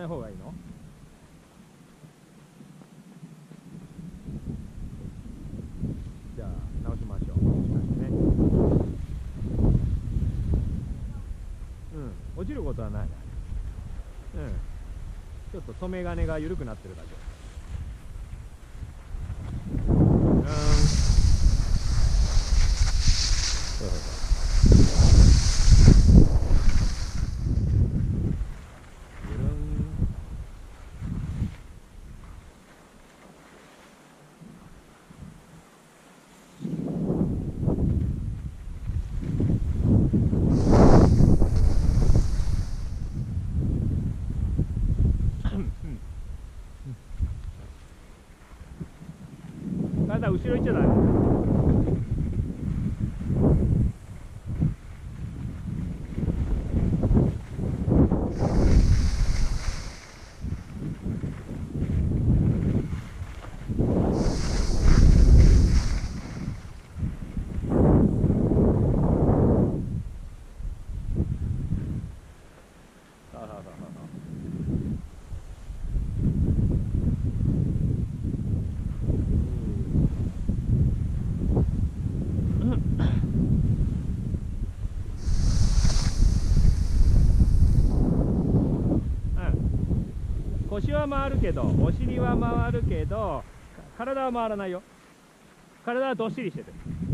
ない方がいいの？じゃあ直しましょう。もしかしてね。落ちることはない。ちょっと留め金が緩くなってるだけ。そうそうそう。ゆるん。体後ろ行っちゃダメ。腰は回るけど、お尻は回るけど、体は回らないよ。体はどっしりしてて。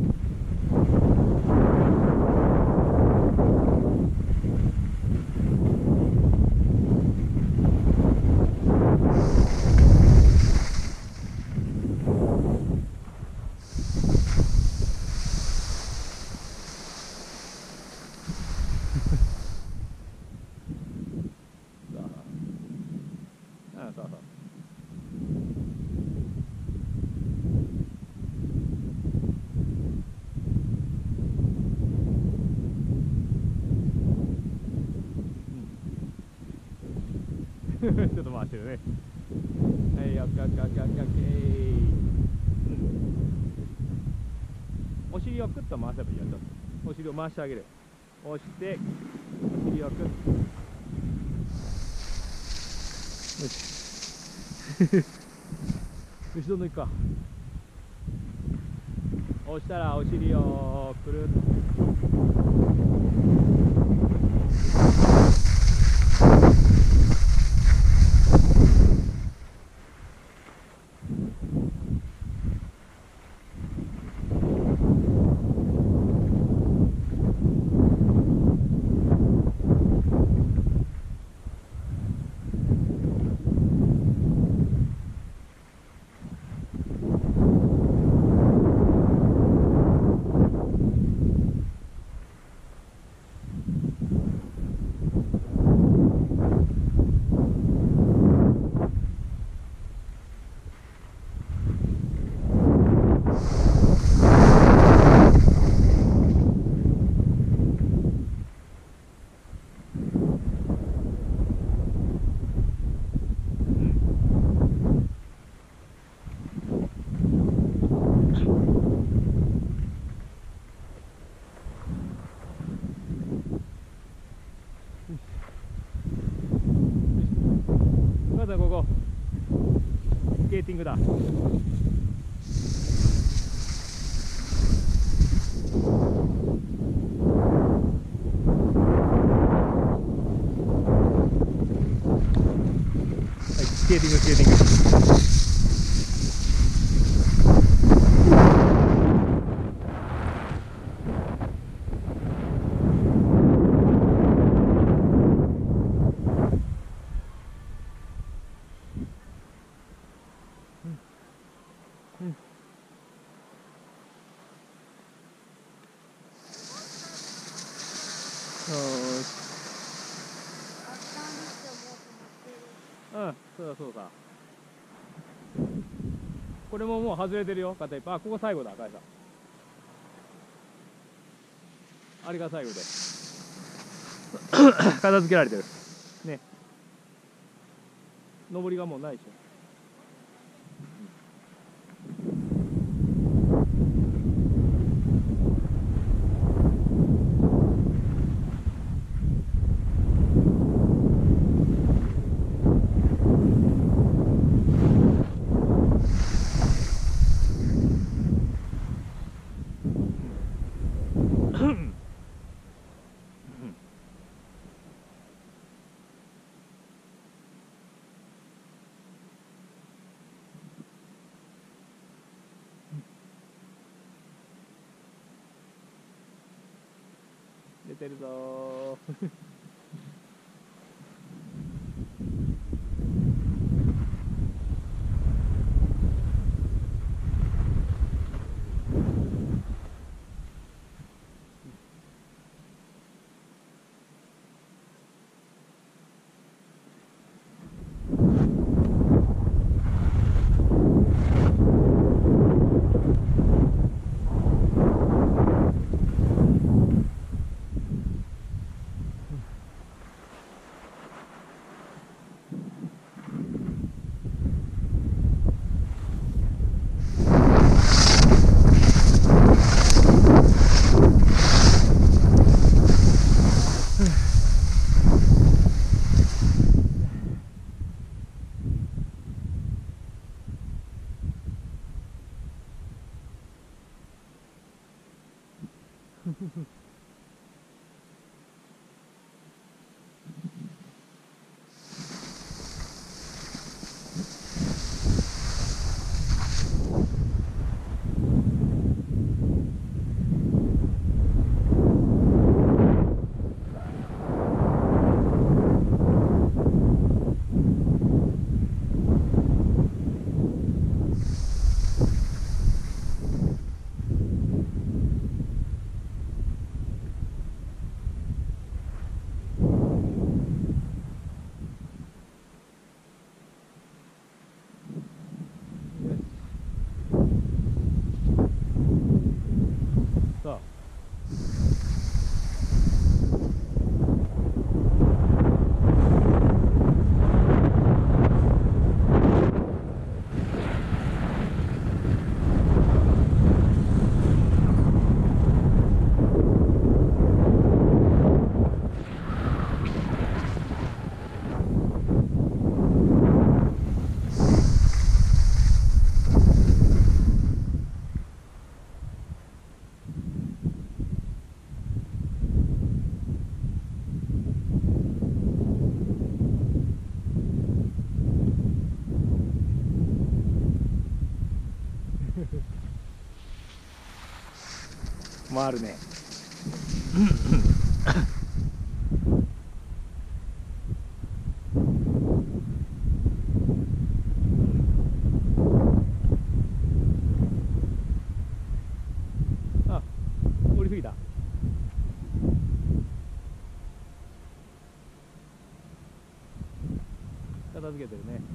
そうそう。ちょっと回してるね。はい、オッケーオッケーオッケーオッケーオッケー。お尻をクッと回せばいいよ。ちょっとお尻を回してあげる。押してお尻をクッと。よし。よし、どんどん行くか。押したらお尻をくるっと。まずはここスケーティングだ。スケーティング、スケーティング。そうだそうだ。これももう外れてるよ、片一方。あ、ここ最後だ、赤井さん。あれが最後で片付けられてるね。上りがもうないでしょ。 出てるぞー。さあ回るね。あ、降りすぎた。片付けてるね。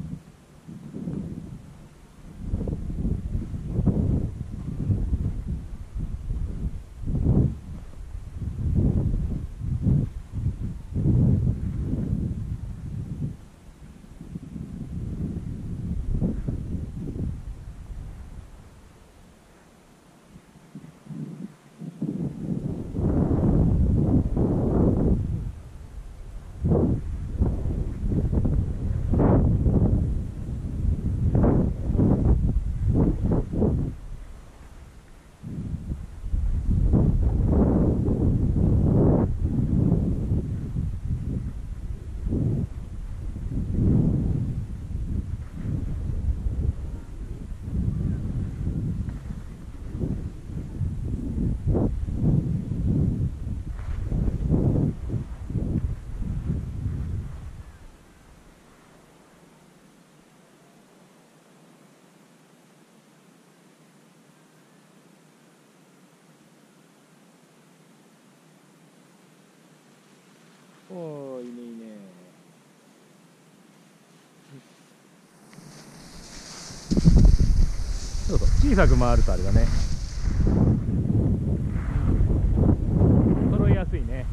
おー、いいねいいね。そうそう、小さく回るとあれだね。揃いやすいね。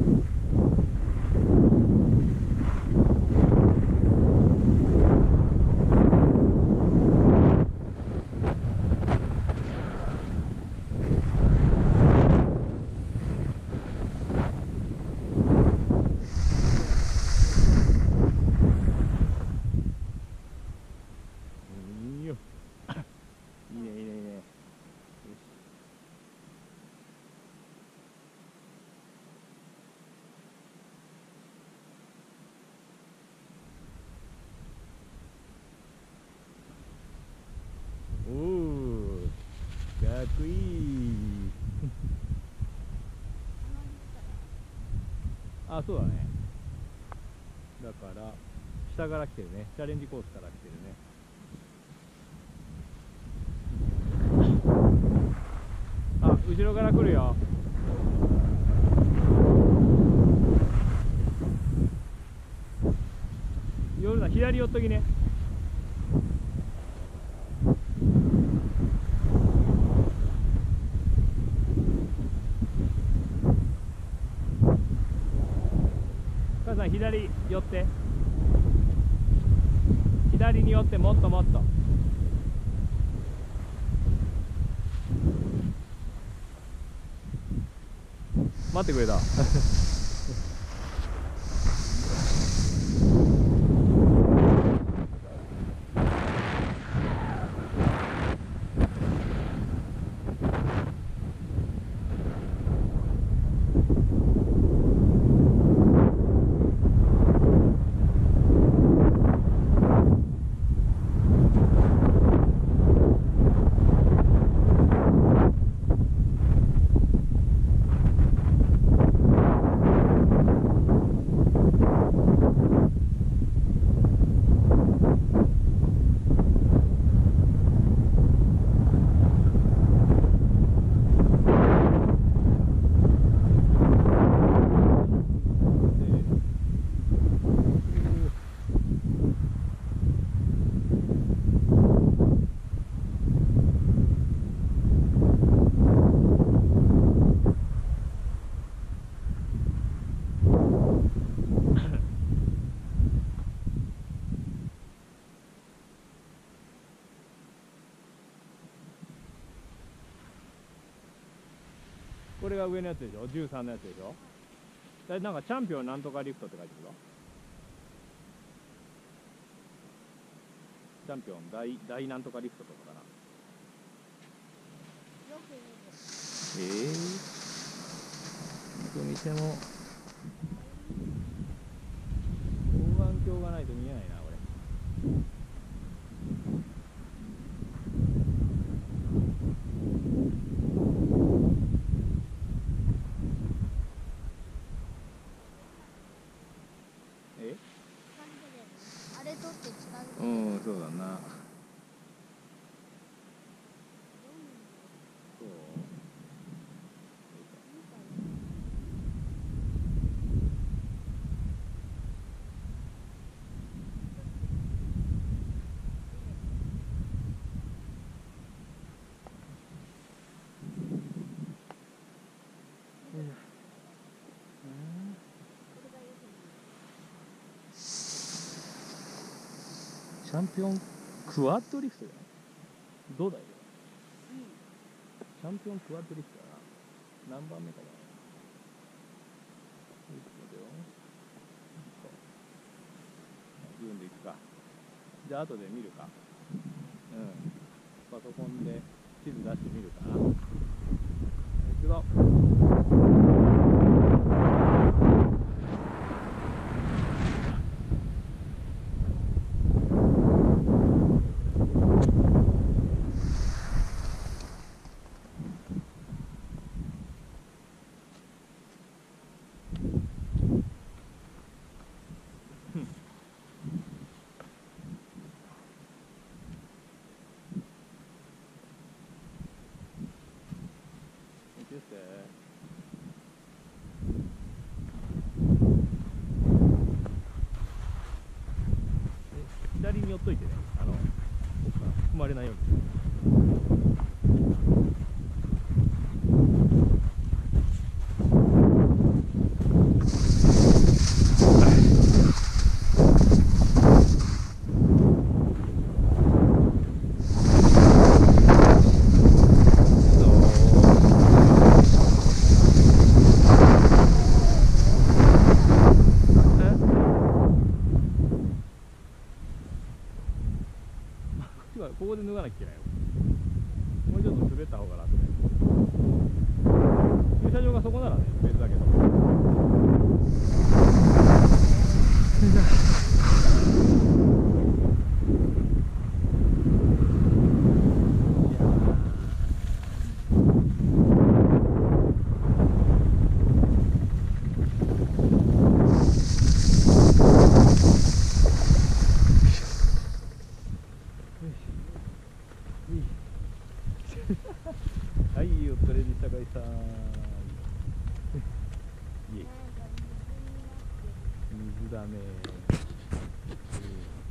いいよ。いいねいいねいいね。よし。おー、かっこいい。 あ、そうだね。だから下から来てるね。チャレンジコースから来てるね。あ、後ろから来るよ。夜だ、左寄っときね。母さん左寄って、左に寄って、もっともっと。待ってくれた。これが上のやつでしょ、13のやつでしょ。なんかチャンピオンなんとかリフトって書いてるぞ。チャンピオン大なんとかリフトとかかな。見ても双眼鏡がないと見えないな、これ。 あれ取って使う。 うん、そうだな。そう。チャンピオンクワッドリフトじゃない？どうだよ。チャンピオンクワッドリフトだな。何番目かな。自分で行くか。じゃあ後で見るか。うん。パソコンで地図出してみるかな。行くぞ。左に寄っといてね、踏まれないように。ここで脱がなきゃいけないよ。もうちょっと滑った方が楽ね。駐車場がそこならね、別だけど。 はい、お疲れでしたかいさん。イエイ。 なんか水になってる。 水だね。